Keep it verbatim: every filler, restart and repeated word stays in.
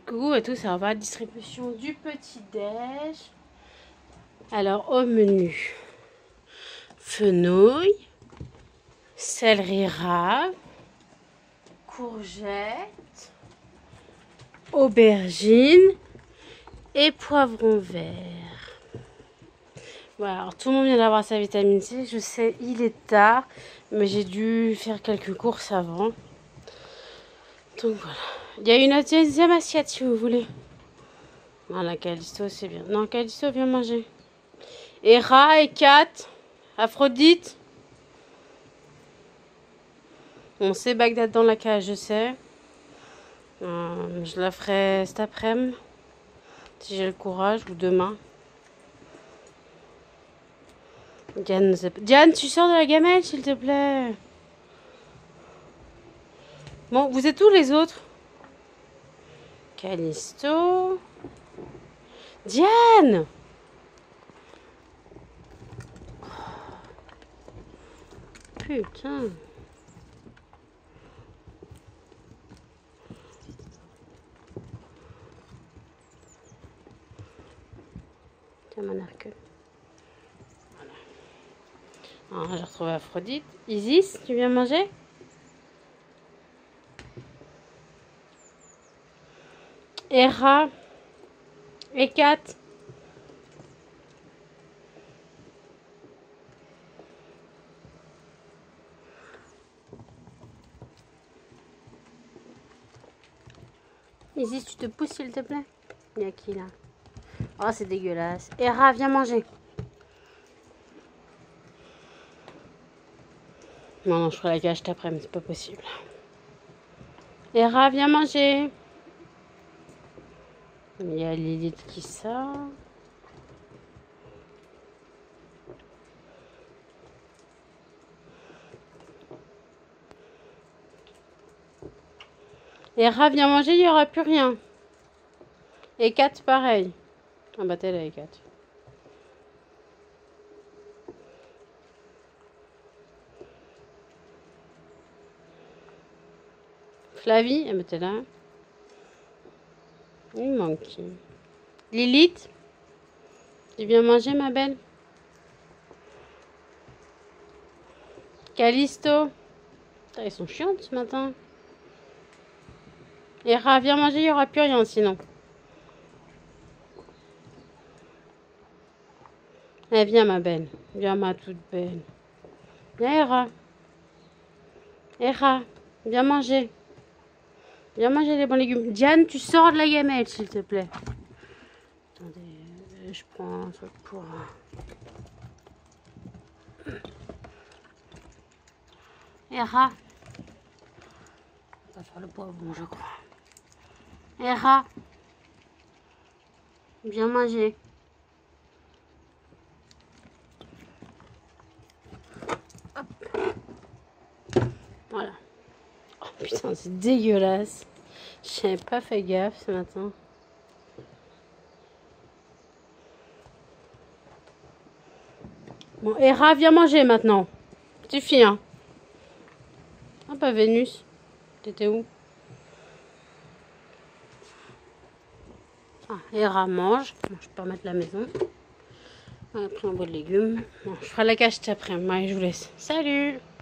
Coucou à tous, alors on va à la distribution du petit-déj. Alors au menu, fenouil, céleri rave, courgettes, aubergines et poivron vert. Voilà, alors tout le monde vient d'avoir sa vitamine C. Je sais, il est tard, mais j'ai dû faire quelques courses avant. Donc voilà. Il y a une deuxième assiette si vous voulez. Voilà, Callisto, c'est bien. Non, Callisto, viens manger. Hera et Kat, Aphrodite. On sait Bagdad dans la cage, je sais. Euh, je la ferai cet après-midi, si j'ai le courage, ou demain. Diane, Diane, tu sors de la gamelle, s'il te plaît. Bon, vous êtes où les autres? Callisto. Diane! Putain. Tiens, mon arc. Voilà. Alors, j'ai retrouvé Aphrodite. Isis, tu viens manger? Hera et Kat. Isis, tu te pousses s'il te plaît? Il y a qui là? Oh, c'est dégueulasse. Hera, viens manger. Non, non, je ferai la cage cet après, mais c'est pas possible. Hera, viens manger. Il y a Lilith qui sort. Hera, viens manger, il n'y aura plus rien. Et Kat, pareil. Ah bah t'es là, Kat. Flavie, ah bah t'es là. Il manque qui? Lilith, tu viens manger, ma belle? Callisto. Putain, ils sont chiantes ce matin. Hera, viens manger, il n'y aura plus rien sinon. Eh, viens, ma belle. Viens, ma toute belle. Viens, Hera. Hera, viens manger. Viens manger les bons légumes. Diane, tu sors de la gamelle, s'il te plaît. Attendez, je prends un truc pour... Hera. On va faire le poivron, je crois. Hera. Viens manger. Hop. Voilà. Oh putain, c'est dégueulasse. J'ai pas fait gaffe ce matin. Bon, Hera, viens manger maintenant. Suffit, hein. Ah bah Vénus. T'étais où? Ah, Hera mange. Bon, je peux remettre la maison. Après un bout de légumes. Bon, je ferai la cache après. Moi, je vous laisse. Salut!